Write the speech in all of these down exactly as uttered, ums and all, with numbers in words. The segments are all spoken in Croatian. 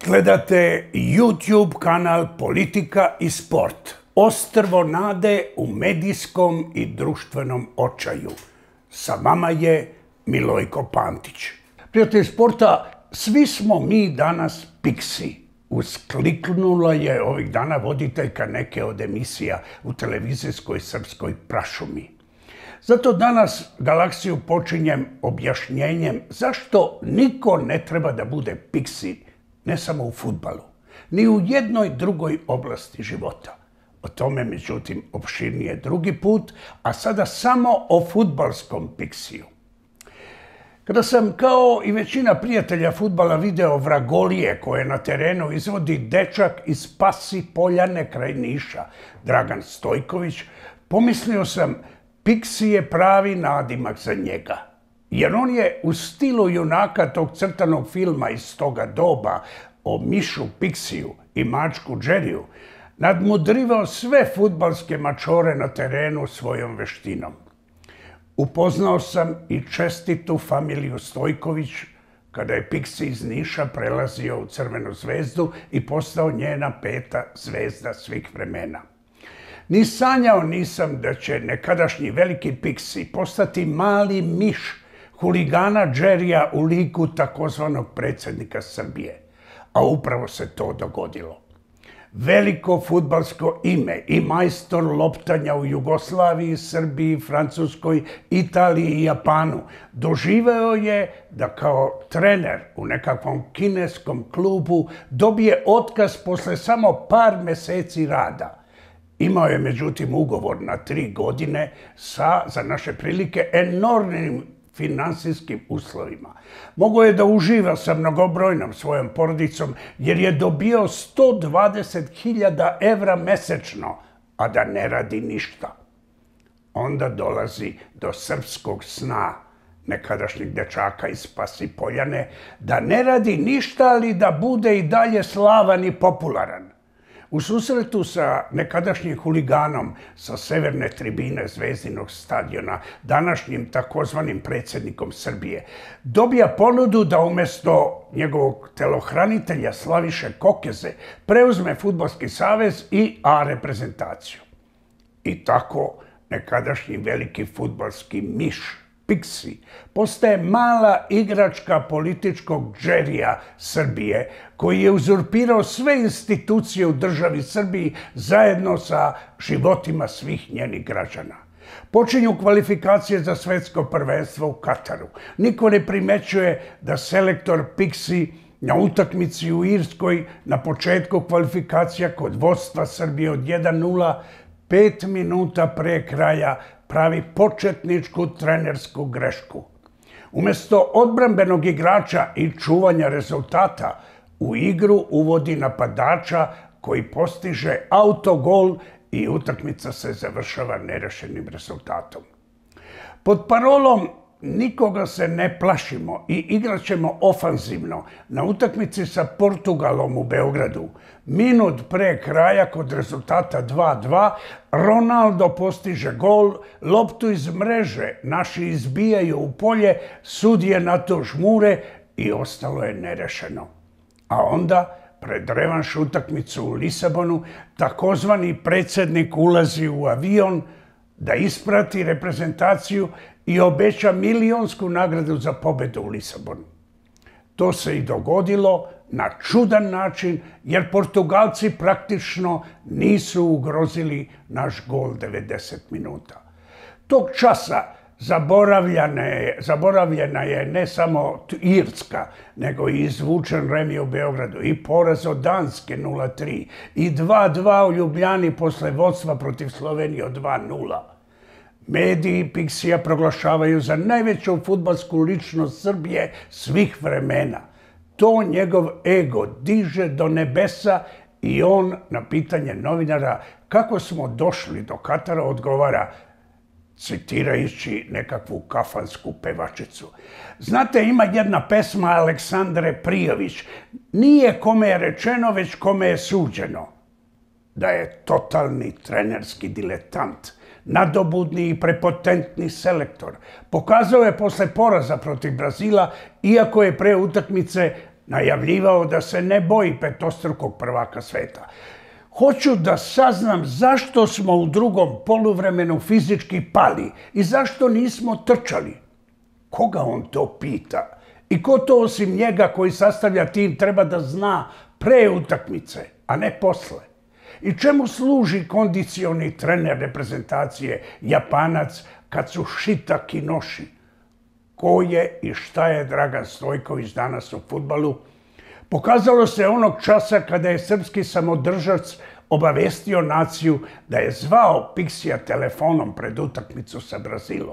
Gledate YouTube kanal Politika i sport. Ostrvo nade u medijskom i društvenom očaju. Sa vama je Milojko Pantić. Prijatelji sporta, svi smo mi danas piksi. Uskliknula je ovih dana voditeljka neke od emisija u televizijskoj srpskoj prašumi. Zato danas Galaksiju počinjem objašnjenjem zašto niko ne treba da bude piksi, ne samo u fudbalu, ni u jednoj drugoj oblasti života. O tome, međutim, opširnije drugi put, a sada samo o fudbalskom piksiju. Kada sam, kao i većina prijatelja fudbala, video vragolije koje na terenu izvodi dečak iz Pasi Poljane kraj Niša, Dragan Stojković, pomislio sam, piksi je pravi nadimak za njega. Jer on je u stilu junaka tog crtanog filma iz toga doba o Mišu Piksiju i mačku Džeriju nadmudrivao sve fudbalske mačore na terenu svojom veštinom. Upoznao sam i čestitu familiju Stojković kada je Piksi iz Niša prelazio u Crvenu zvezdu i postao njena peta zvezda svih vremena. Ni sanjao nisam da će nekadašnji veliki Piksi postati mali miš huligana Džerija u liku takozvanog predsjednika Srbije. A upravo se to dogodilo. Veliko fudbalsko ime i majstor loptanja u Jugoslaviji, Srbiji, Francuskoj, Italiji i Japanu doživeo je da kao trener u nekakvom kineskom klubu dobije otkaz posle samo par meseci rada. Imao je međutim ugovor na tri godine sa, za naše prilike, enormnim finansijskim uslovima. Mogao je da uživa sa mnogobrojnom svojom porodicom jer je dobio sto dvadeset hiljada evra mesečno, a da ne radi ništa. Onda dolazi do srpskog sna nekadašnjeg dečaka iz Pasi Poljane da ne radi ništa, ali da bude i dalje slavan i popularan. U susretu sa nekadašnjim huliganom sa severne tribine Zvezdinog stadiona, današnjim takozvanim predsjednikom Srbije, dobija ponudu da umjesto njegovog telohranitelja Slaviše Kokeze preuzme Fudbalski savez i A reprezentaciju. I tako nekadašnji veliki fudbalski miš Piksi postaje mala igračka političkog Džerija Srbije koji je uzurpirao sve institucije u državi Srbiji zajedno sa životima svih njenih građana. Počinju kvalifikacije za svetsko prvenstvo u Kataru. Niko ne primećuje da selektor Piksi na utakmici u Irskoj na početku kvalifikacija kod vodstva Srbije od jedan nula pet minuta pre kraja pravi početničku trenersku grešku. Umjesto odbrambenog igrača i čuvanja rezultata, u igru uvodi napadača koji postiže autogol i utakmica se završava nerešenim rezultatom. Pod parolom nikoga se ne plašimo i igrat ćemo ofanzivno na utakmici sa Portugalom u Beogradu. Minut pre kraja kod rezultata dva dva Ronaldo postiže gol, loptu iz mreže naši izbijaju u polje, sudije na to žmure i ostalo je nerešeno. A onda, pred revanš utakmicu u Lisabonu, takozvani predsjednik ulazi u avion da isprati reprezentaciju i obeća milionsku nagradu za pobedu u Lisabonu. To se i dogodilo na čudan način jer Portugalci praktično nisu ugrozili naš gol devedeset minuta. Tog časa zaboravljena je, zaboravljena je ne samo Irska, nego i izvučen remi u Beogradu i poraz od Danske nula tri i dva dva u Ljubljani posle vodstva protiv Slovenije od dva nula. Mediji Piksija proglašavaju za najveću fudbalsku ličnost Srbije svih vremena. To njegov ego diže do nebesa i on na pitanje novinara kako smo došli do Katara odgovara, citirajući nekakvu kafansku pevačicu. Znate, ima jedna pesma Aleksandre Prijović, nije kome je rečeno, već kome je suđeno. Da je totalni trenerski diletant, nadobudni i prepotentni selektor. Pokazao je posle poraza protiv Brazila, iako je pre utakmice Najavljivao da se ne boji petostrukog prvaka sveta. Hoću da saznam zašto smo u drugom poluvremenu fizički pali i zašto nismo trčali. Koga on to pita? I ko to osim njega koji sastavlja tim treba da zna pre utakmice, a ne posle? I čemu služi kondicioni trener reprezentacije Japanac kad su Šitak i Noši? Ko je i šta je Dragan Stojković danas u fudbalu? Pokazalo se onog časa kada je srpski samodržac obavestio naciju da je zvao Piksija telefonom pred utakmicu sa Brazilom.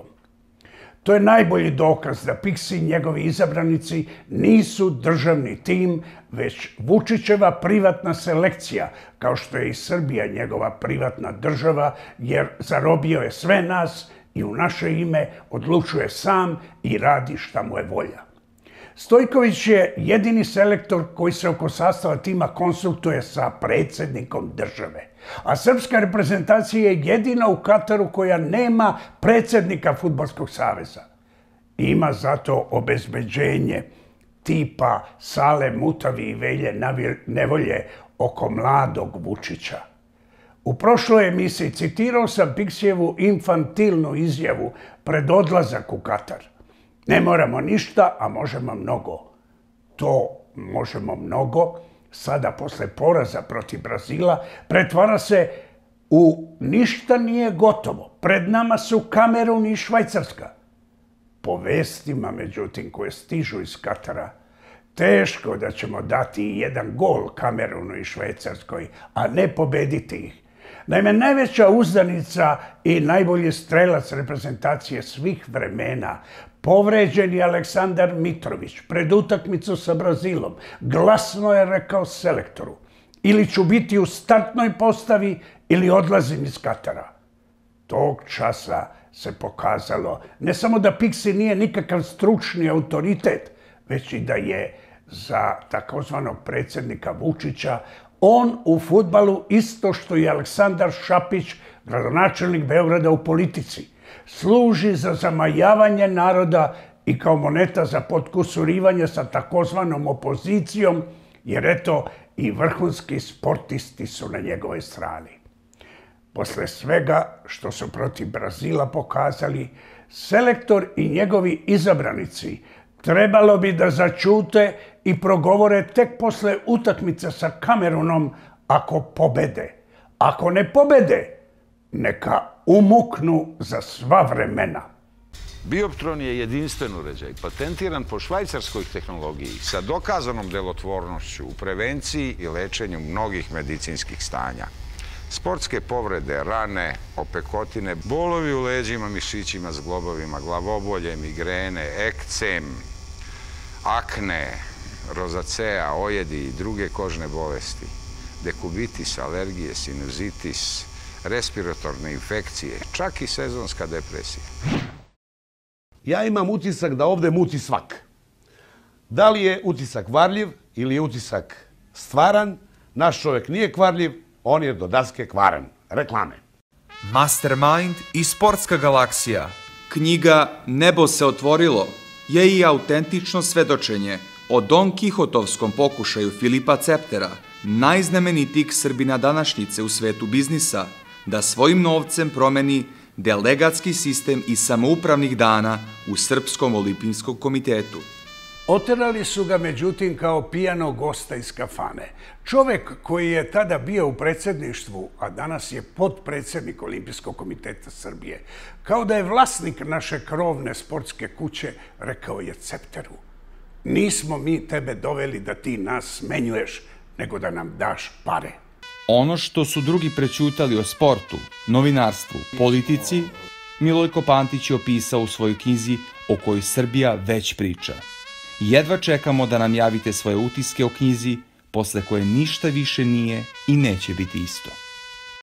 To je najbolji dokaz da Piksi i njegovi izabranici nisu državni tim, već Vučićeva privatna selekcija, kao što je i Srbija njegova privatna država, jer zarobio je sve nas i u naše ime odlučuje sam i radi šta mu je volja. Stojković je jedini selektor koji se oko sastava tima konsultuje sa predsjednikom države. A srpska reprezentacija je jedina u Kataru koja nema predsjednika Fudbalskog saveza. Ima zato obezbeđenje tipa Sale Mutavi i Velje Nevolje oko mladog Vučića. U prošloj emisiji citirao sam Piksijevu infantilnu izjavu pred odlazak u Katar. Ne moramo ništa, a možemo mnogo. To možemo mnogo, sada posle poraza protiv Brazila, pretvara se u ništa nije gotovo. Pred nama su Kamerun i Švajcarska. Po vestima, međutim, koje stižu iz Katara, teško da ćemo dati jedan gol Kamerunu i Švajcarskoj, a ne pobediti ih. Naime, najveća uzdanica i najbolji strelac reprezentacije svih vremena, povređeni Aleksandar Mitrović pred utakmicu sa Brazilom, glasno je rekao selektoru: ili ću biti u startnoj postavi ili odlazim iz Katara. Tog časa se pokazalo ne samo da Piksi nije nikakav stručni autoritet, već i da je za takozvanog predsjednika Vučića on u fudbalu isto što i Aleksandar Šapić, gradonačelnik Beograda, u politici. Služi za zamajavanje naroda i kao moneta za potkusurivanje sa takozvanom opozicijom, jer eto i vrhunski sportisti su na njegovoj strani. Posle svega što su protiv Brazila pokazali, selektor i njegovi izabranici trebalo bi da začute i progovore tek posle utakmice sa Kamerunom ako pobede. Ako ne pobede, neka umuknu za sva vremena. Bioptron je jedinstven uređaj, patentiran po švajcarskoj tehnologiji sa dokazanom delotvornošću u prevenciji i lečenju mnogih medicinskih stanja. Sportske povrede, rane, opekotine, bolovi u leđima, mišićima, zglobovima, glavobolje, migrene, ekcem, akne, rozacea, ojedi i druge kožne bolesti, dekubitis, alergije, sinuzitis, respiratorne infekcije, čak i sezonska depresija. Ja imam utisak da ovde muti svak. Da li je utisak varljiv ili je utisak stvaran, naš čovjek nije kvarljiv, on je do daske kvaran. Reklame. Mastermind i Sportska galaksija. Knjiga Nebo se otvorilo je i autentično svedočenje o Don Kihotovskom pokušaju Filipa Ceptera, najznamenitijeg Srbina današnjice u svetu biznisa, da svojim novcem promeni delegatski sistem i samoupravnih dana u Srpskom olimpijskom komitetu. Oterali su ga, međutim, kao pijanog gosta iz kafane. Čovek koji je tada bio u predsjedništvu, a danas je potpredsjednik Olimpijskog komiteta Srbije, kao da je vlasnik naše krovne sportske kuće, rekao je Cepteru: nismo mi tebe doveli da ti nas smenjuješ, nego da nam daš pare. Ono što su drugi prećutali o sportu, novinarstvu, politici, Milojko Pantić je opisao u svojoj knjizi o kojoj Srbija već priča. Jedva čekamo da nam javite svoje utiske o knjizi, posle koje ništa više nije i neće biti isto.